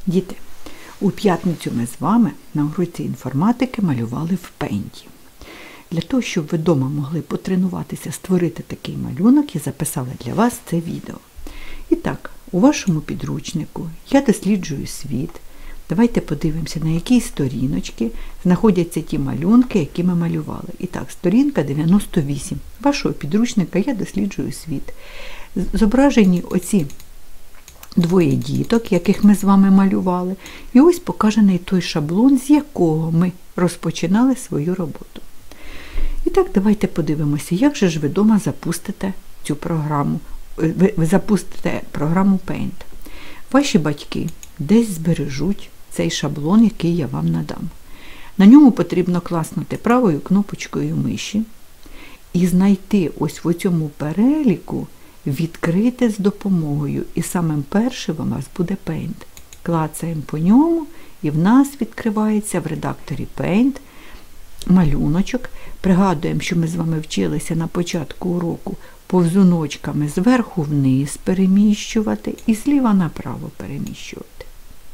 Діти, у п'ятницю ми з вами на уроці інформатики малювали в пейнті. Для того, щоб ви вдома могли потренуватися створити такий малюнок, я записала для вас це відео. І так, у вашому підручнику «Я досліджую світ». Давайте подивимося, на якій сторіночці знаходяться ті малюнки, які ми малювали. І так, сторінка 98 вашого підручника «Я досліджую світ». Зображені оці двоє діток, яких ми з вами малювали. І ось покажений той шаблон, з якого ми розпочинали свою роботу. І так, давайте подивимося, як же ж ви вдома запустите цю програму. Ви запустите програму Paint. Ваші батьки десь збережуть цей шаблон, який я вам надам. На ньому потрібно класнути правою кнопочкою миші і знайти ось в цьому переліку «Відкрити з допомогою». І самим першим у нас буде Paint. Клацаємо по ньому, і в нас відкривається в редакторі Paint малюночок. Пригадуємо, що ми з вами вчилися на початку уроку повзуночками зверху вниз переміщувати і зліва направо переміщувати.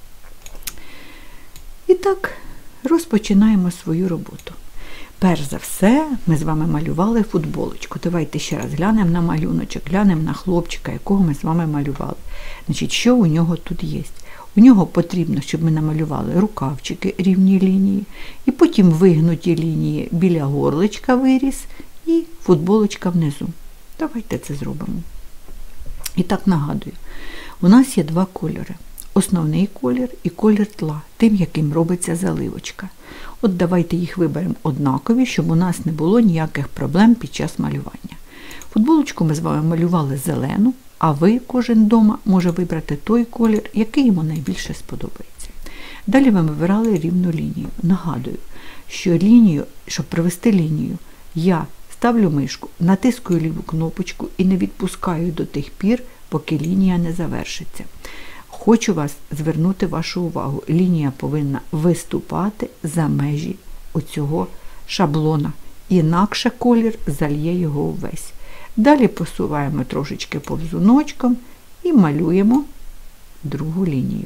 І так, розпочинаємо свою роботу. Перш за все, ми з вами малювали футболочку. Давайте ще раз глянемо на малюночок, глянемо на хлопчика, якого ми з вами малювали. Значить, що у нього тут є? У нього потрібно, щоб ми намалювали рукавчики, рівні лінії, і потім вигнуті лінії біля горличка виріс і футболочка внизу. Давайте це зробимо. І так нагадую, у нас є два кольори. Основний колір і колір тла, тим, яким робиться заливочка. От давайте їх виберемо однакові, щоб у нас не було ніяких проблем під час малювання. Футболочку ми з вами малювали зелену, а ви, кожен вдома, може вибрати той колір, який йому найбільше сподобається. Далі ми вибирали рівну лінію. Нагадую, що лінію, щоб провести лінію, я ставлю мишку, натискаю ліву кнопочку і не відпускаю до тих пір, поки лінія не завершиться. Хочу вас звернути вашу увагу. Лінія повинна виступати за межі оцього шаблона. Інакше колір зальє його увесь. Далі посуваємо трошечки повзуночком і малюємо другу лінію.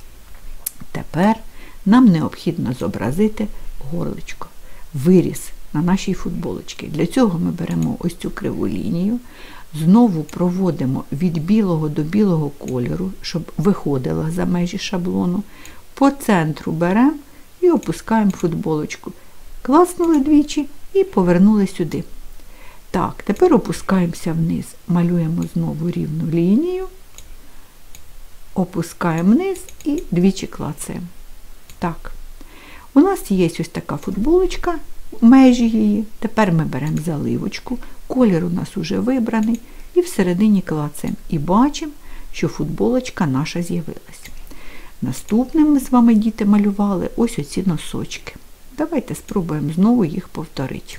Тепер нам необхідно зобразити горличко, виріс на нашій футболочці. Для цього ми беремо ось цю криву лінію, знову проводимо від білого до білого кольору, щоб виходила за межі шаблону. По центру беремо і опускаємо футболочку. Класнули двічі і повернули сюди. Так, тепер опускаємося вниз, малюємо знову рівну лінію, опускаємо вниз і двічі клацаємо. Так, у нас є ось така футболочка, межі її. Тепер ми беремо заливочку, колір у нас уже вибраний, і всередині клацаємо. І бачимо, що футболочка наша з'явилась. Наступним ми з вами, діти, малювали ось оці носочки. Давайте спробуємо знову їх повторити.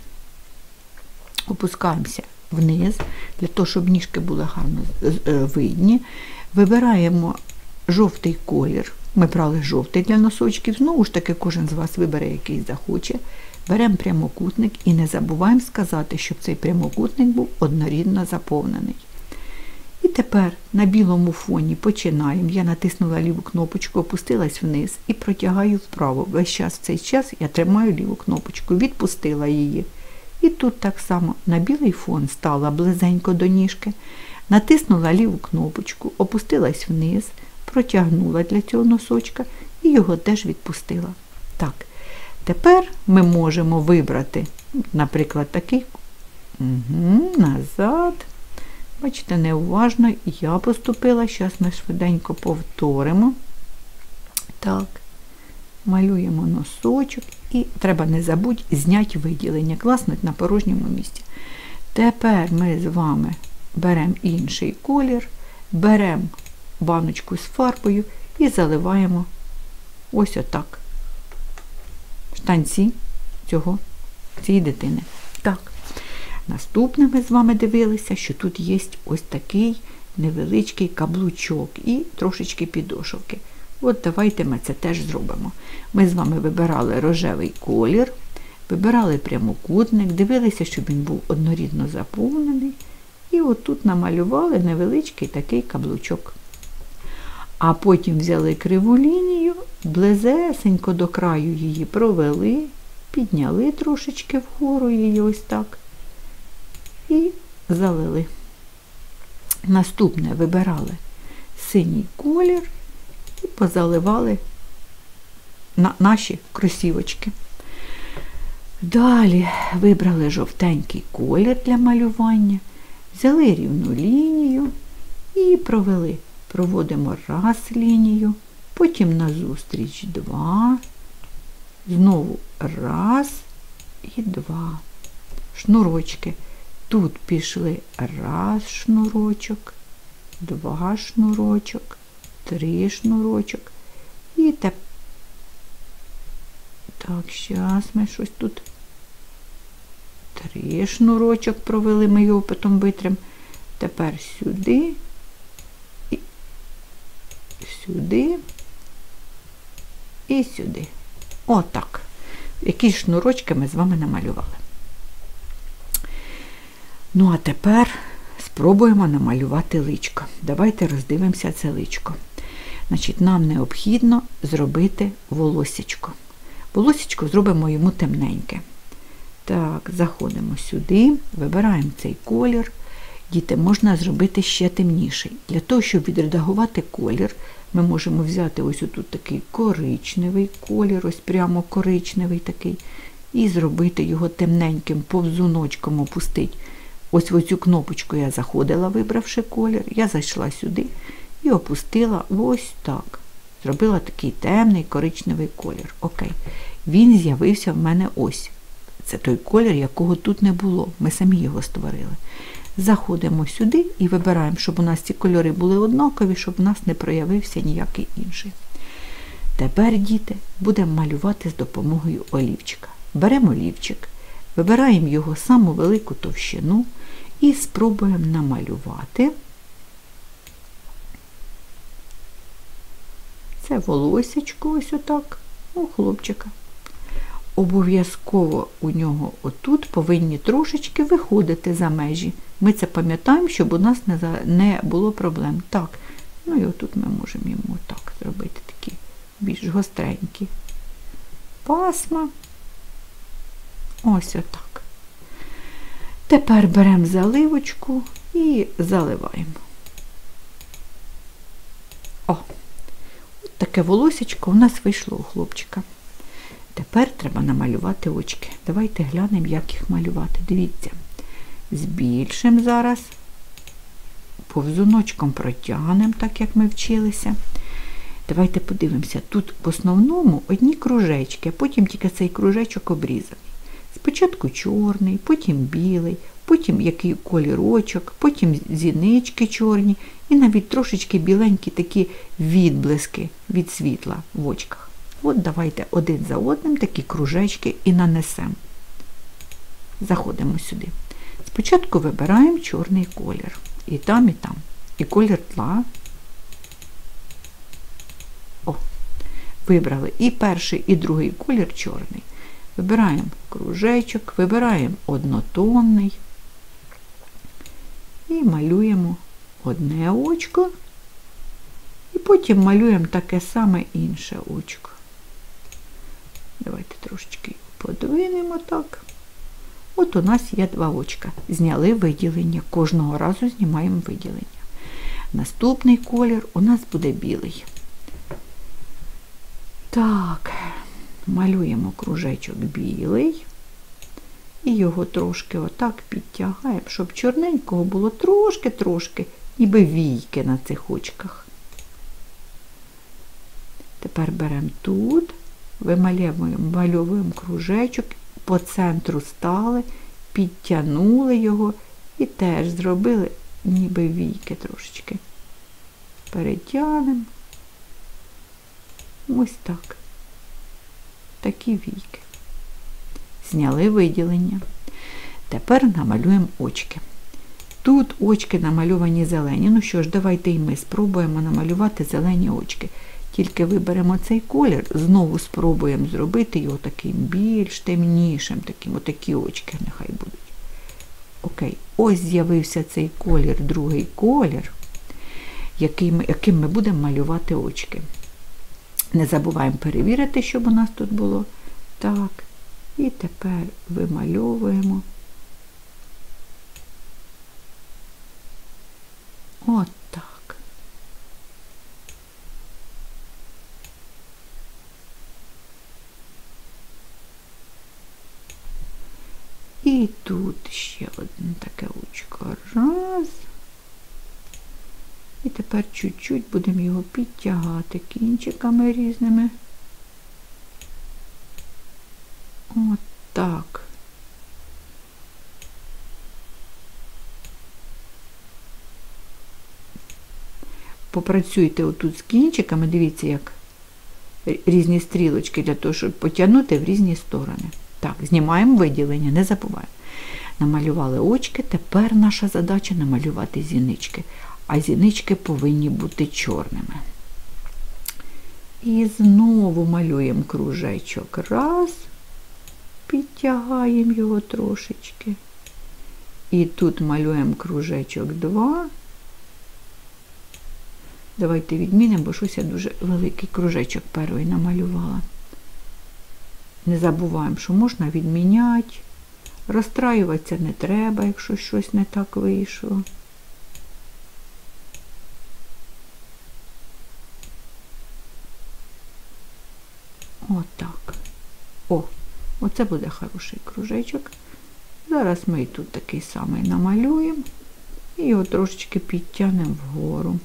Опускаємося вниз, для того, щоб ніжки були гарно видні. Вибираємо жовтий колір. Ми брали жовтий для носочків. Знову ж таки, кожен з вас вибере, який захоче. Беремо прямокутник і не забуваємо сказати, щоб цей прямокутник був однорідно заповнений. І тепер на білому фоні починаємо. Я натиснула ліву кнопочку, опустилась вниз і протягаю вправо. Весь час в цей час я тримаю ліву кнопочку, відпустила її. І тут так само на білий фон стала близенько до ніжки, натиснула ліву кнопочку, опустилась вниз, протягнула для цього носочка і його теж відпустила. Так, тепер ми можемо вибрати, наприклад, такий, назад. Бачите, неуважно я поступила, зараз ми швиденько повторимо. Так, малюємо носочок. І треба не забудь зняти виділення, класнуть на порожньому місці. Тепер ми з вами беремо інший колір, беремо баночку з фарбою і заливаємо ось отак штанці цієї дитини. Так, наступне ми з вами дивилися, що тут є ось такий невеличкий каблучок і трошечки підошовки. От давайте ми це теж зробимо. Ми з вами вибирали рожевий колір, вибирали прямокутник, дивилися, щоб він був однорідно заповнений. І отут намалювали невеличкий такий каблучок. А потім взяли криву лінію, близесенько до краю її провели, підняли трошечки вгору її ось так і залили. Наступне вибирали синій колір і позаливали наші кросівочки. Далі вибрали жовтенький колір для малювання, взяли рівну лінію і провели. Проводимо раз лінію, потім назустріч два, знову раз і два. Шнурочки. Тут пішли раз шнурочок, два шнурочок, три шнурочок. І так, зараз ми щось тут. Три шнурочок провели, ми його потім витримо. Тепер сюди, і сюди і сюди. Отак. Якісь шнурочки ми з вами намалювали. Ну, а тепер спробуємо намалювати личко. Давайте роздивимося це личко. Значить, нам необхідно зробити волосечко. Волосечко зробимо йому темненьке. Так, заходимо сюди, вибираємо цей колір. Діти, можна зробити ще темніший. Для того, щоб відредагувати колір, ми можемо взяти ось отут такий коричневий колір, ось прямо коричневий такий, і зробити його темненьким, повзуночком опустити. Ось в оцю кнопочку я заходила, вибравши колір, я зайшла сюди і опустила ось так. Зробила такий темний коричневий колір. Окей. Він з'явився в мене ось. Це той колір, якого тут не було. Ми самі його створили. Заходимо сюди і вибираємо, щоб у нас ці кольори були однакові, щоб у нас не проявився ніякий інший. Тепер, діти, будемо малювати з допомогою олівчика. Беремо олівчик, вибираємо його саму велику товщину і спробуємо намалювати це волосечко ось отак у хлопчика. Обов'язково у нього отут повинні трошечки виходити за межі. Ми це пам'ятаємо, щоб у нас не було проблем. Так, ну і отут ми можемо йому так зробити такі більш гостренькі пасма. Ось отак. Тепер беремо заливочку і заливаємо. О, от таке волосечко у нас вийшло у хлопчика. Тепер треба намалювати очки. Давайте глянемо, як їх малювати. Дивіться, збільшимо зараз, повзуночком протягнемо, так як ми вчилися. Давайте подивимося, тут в основному одні кружечки, а потім тільки цей кружечок обрізаний. Спочатку чорний, потім білий, потім який кольорочок, потім зінички чорні і навіть трошечки біленькі такі відблиски від світла в очках. От давайте один за одним такі кружечки і нанесемо. Заходимо сюди. Спочатку вибираємо чорний колір. І там, і там. І колір тла. О, вибрали і перший, і другий колір чорний. Вибираємо кружечок, вибираємо однотонний. І малюємо одне очко. І потім малюємо таке саме інше очко. Давайте трошечки подвинемо так. От у нас є два очка. Зняли виділення. Кожного разу знімаємо виділення. Наступний колір у нас буде білий. Так, малюємо кружечок білий. І його трошки отак підтягаємо, щоб чорненького було трошки-трошки, ніби війки на цих очках. Тепер беремо тут, вимальовуємо кружечок, по центру стали, підтягнули його і теж зробили ніби війки трошечки. Перетягнемо. Ось так. Такі війки. Зняли виділення. Тепер намалюємо очки. Тут очки намальовані зелені. Ну що ж, давайте і ми спробуємо намалювати зелені очки. Тільки виберемо цей колір, знову спробуємо зробити його таким більш темнішим, таким, отакі очки нехай будуть. Окей, ось з'явився цей колір, другий колір. яким ми будемо малювати очки. Не забуваємо перевірити, щоб у нас тут було. Так, і тепер вимальовуємо. От так. І тут ще одне таке очко. Раз. І тепер чуть-чуть будемо його підтягати кінчиками різними. От так. Попрацюйте отут з кінчиками, дивіться, як різні стрілочки для того, щоб потягнути в різні сторони. Так, знімаємо виділення, не забуваємо. Намалювали очки, тепер наша задача намалювати зінички. А зінички повинні бути чорними. І знову малюємо кружечок. Раз, підтягаємо його трошечки. І тут малюємо кружечок 2. Давайте відмінимо, бо щось я дуже великий кружечок перший намалювала. Не забуваємо, що можна відміняти. Розстраюватися не треба, якщо щось не так вийшло. Отак. О, оце буде хороший кружечок. Зараз ми і тут такий самий намалюємо і його трошечки підтягнемо вгору.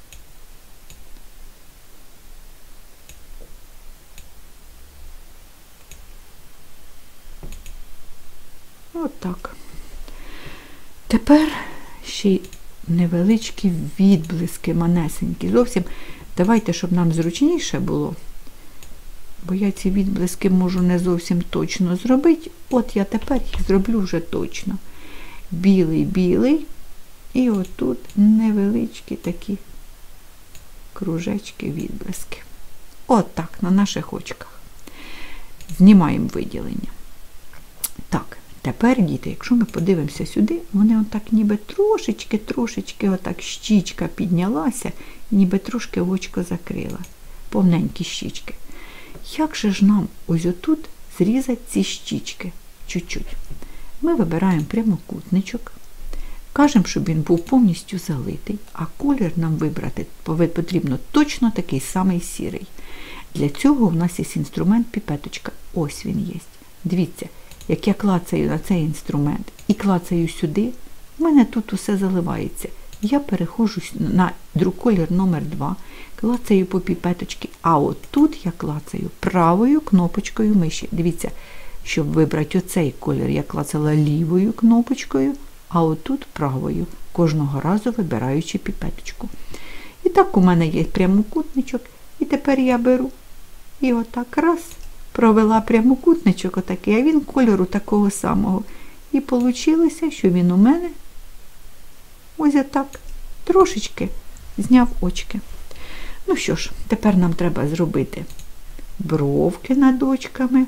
Отак. Тепер ще й невеличкі відблиски, манесенькі. Зовсім давайте, щоб нам зручніше було. Бо я ці відблиски можу не зовсім точно зробити. От я тепер їх зроблю вже точно. Білий-білий. І отут невеличкі такі кружечки, відблиски. От так, на наших очках. Знімаємо виділення. Так, тепер, діти, якщо ми подивимося сюди, вони отак ніби трошечки, отак щічка піднялася, ніби трошки очко закрила. Повненькі щічки. Як же ж нам ось отут зрізати ці щічки? Чуть-чуть. Ми вибираємо прямокутничок, кажемо, щоб він був повністю залитий, а колір нам вибрати потрібно точно такий самий сірий. Для цього у нас є інструмент піпеточка. Ось він є. Дивіться, як я клацаю на цей інструмент і клацаю сюди, в мене тут усе заливається. Я переходжу на колір номер 2, клацаю по піпеточці, а от тут я клацаю правою кнопочкою миші. Дивіться, щоб вибрати оцей колір, я клацала лівою кнопочкою, а отут правою, кожного разу вибираючи піпеточку. І так у мене є прямокутничок, і тепер я беру і отак раз, провела прямокутничок отакий, а він кольору такого самого. І вийшло, що він у мене ось отак трошечки зняв очки. Ну що ж, тепер нам треба зробити бровки над очками.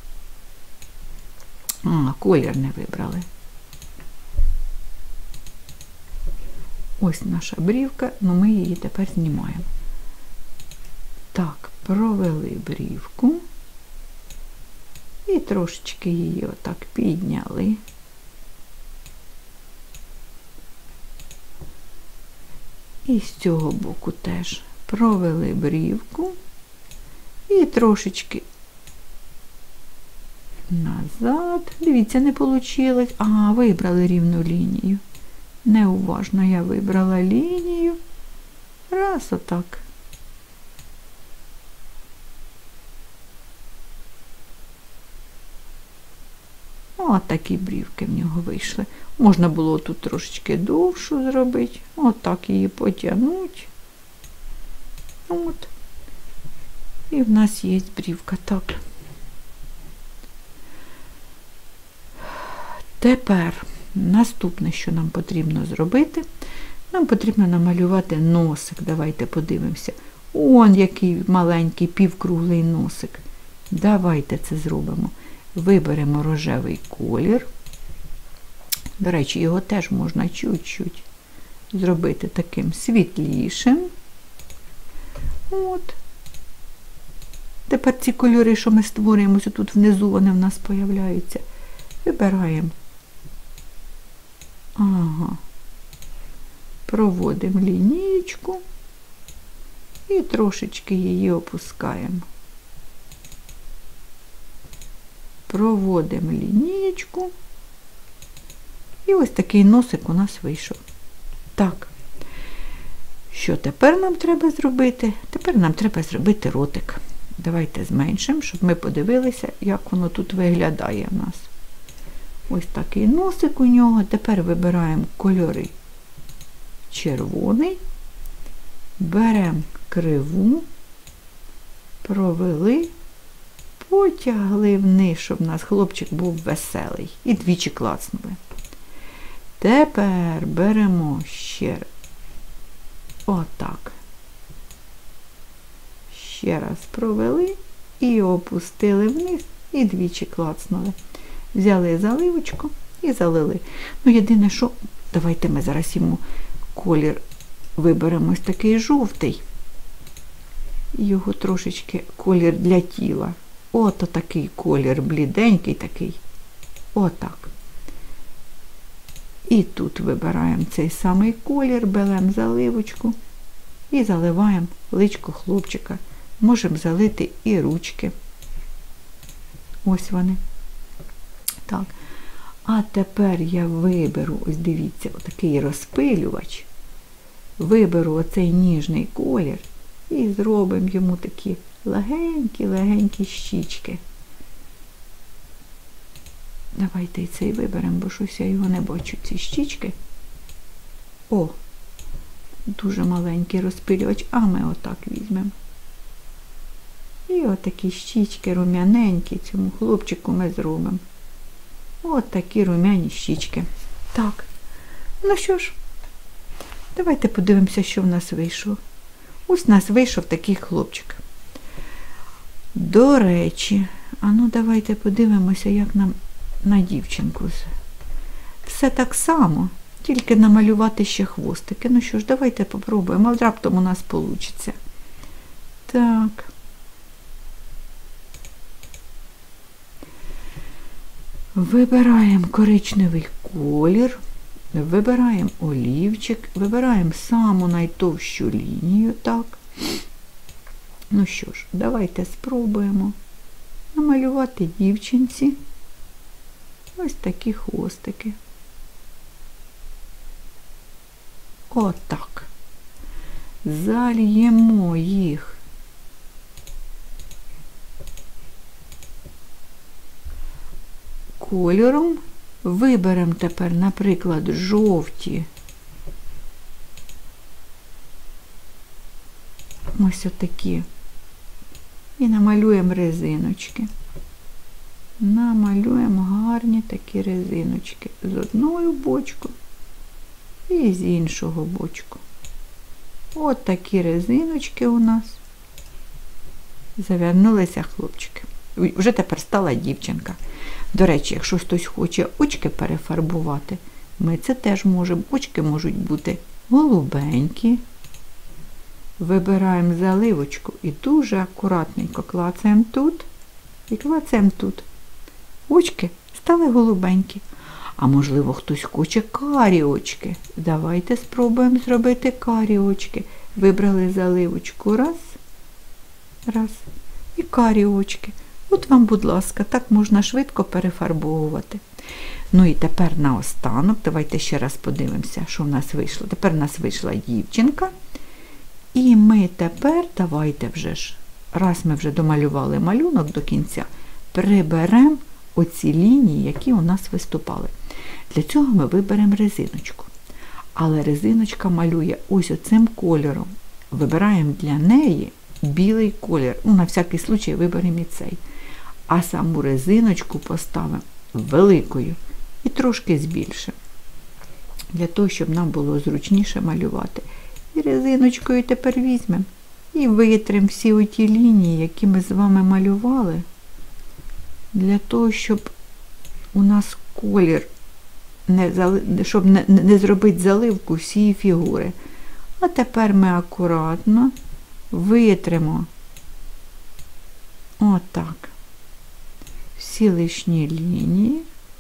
Колір не вибрали. Ось наша брівка, але ми її тепер знімаємо. Так, провели брівку. І трошечки її отак підняли. І з цього боку теж провели брівку. І трошечки назад. Дивіться, не вийшло. Вибрали рівну лінію. Неуважно я вибрала лінію. Раз, отак. От такі брівки в нього вийшли. Можна було тут трошечки довшу зробити. Отак її потягнути. От. І в нас є брівка. Так. Тепер наступне, що нам потрібно зробити, нам потрібно намалювати носик. Давайте подивимося. Он який маленький півкруглий носик. Давайте це зробимо. Виберемо рожевий колір. До речі, його теж можна чуть-чуть зробити таким світлішим. От. Тепер ці кольори, що ми створюємо, тут внизу вони в нас появляються. Вибираємо. Ага. Проводимо лінієчку і трошечки її опускаємо. Проводимо лінієчку. І ось такий носик у нас вийшов. Так. Що тепер нам треба зробити? Тепер нам треба зробити ротик. Давайте зменшимо, щоб ми подивилися, як воно тут виглядає в нас. Ось такий носик у нього. Тепер вибираємо кольори. Червоний. Беремо криву, провели, потягли вниз, щоб у нас хлопчик був веселий. І двічі клацнули. Тепер беремо ще отак. Ще раз провели і опустили вниз, і двічі клацнули. Взяли заливочку і залили. Ну, єдине, що, давайте ми зараз йому колір виберемо ось такий жовтий. Його трошечки колір для тіла. Ото такий колір, бліденький такий. Отак. І тут вибираємо цей самий колір, беремо заливочку і заливаємо личко хлопчика. Можемо залити і ручки. Ось вони. Так. А тепер я виберу, ось дивіться, отакий розпилювач. Виберу оцей ніжний колір і зробимо йому такі легенькі-легенькі щічки. Давайте і цей виберемо, бо щось я його не бачу, ці щічки. О, дуже маленький розпилювач, а ми отак візьмемо. І отакі щічки рум'яненькі цьому хлопчику ми зробимо. От такі рум'яні щічки. Так, ну що ж, давайте подивимося, що в нас вийшло. Ось у нас вийшов такий хлопчик. До речі, а ну давайте подивимося, як нам на дівчинку. Все так само, тільки намалювати ще хвостики. Ну що ж, давайте попробуємо, а раптом у нас вийде. Так. Вибираємо коричневий колір, вибираємо олівчик, вибираємо саму найтовщу лінію, так. Ну що ж, давайте спробуємо намалювати дівчинці ось такі хвостики. Отак. Зальємо їх кольором. Виберемо тепер, наприклад, жовті. Ось отакі. І намалюємо резиночки. Намалюємо гарні такі резиночки з одного бочку і з іншого бочку. От такі резиночки у нас. Завернулися хлопчики. Вже тепер стала дівчинка. До речі, якщо хтось хоче очки перефарбувати, ми це теж можемо. Очки можуть бути голубенькі. Вибираємо заливочку і дуже акуратненько клацаємо тут і клацаємо тут. Очки стали голубенькі. А можливо, хтось хоче карі очки. Давайте спробуємо зробити карі очки. Вибрали заливочку раз, і карі очки. От вам, будь ласка, так можна швидко перефарбовувати. Ну і тепер наостанок, давайте ще раз подивимося, що в нас вийшло. Тепер в нас вийшла дівчинка. І ми тепер, давайте вже ж, раз ми вже домалювали малюнок до кінця, приберемо оці лінії, які у нас виступали. Для цього ми виберемо резиночку. Але резиночка малює ось оцим кольором. Вибираємо для неї білий колір. Ну, на всякий случай виберемо і цей. А саму резиночку поставимо великою і трошки збільшимо. Для того, щоб нам було зручніше малювати. І резиночкою тепер візьмемо і витримо всі оті лінії, які ми з вами малювали, для того, щоб у нас колір щоб не зробити заливку всієї фігури. А тепер ми акуратно витримо отак всі лишні лінії.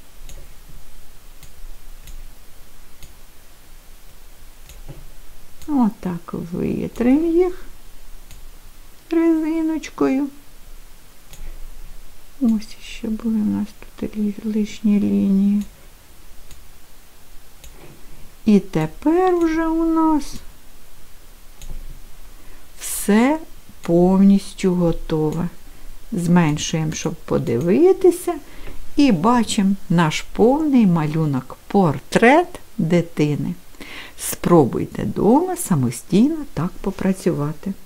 Отак витримо їх резиночкою. Ось ще були у нас тут лишні лінії. І тепер вже у нас все повністю готове. Зменшуємо, щоб подивитися, і бачимо наш повний малюнок портрет дитини. Спробуйте вдома самостійно так попрацювати.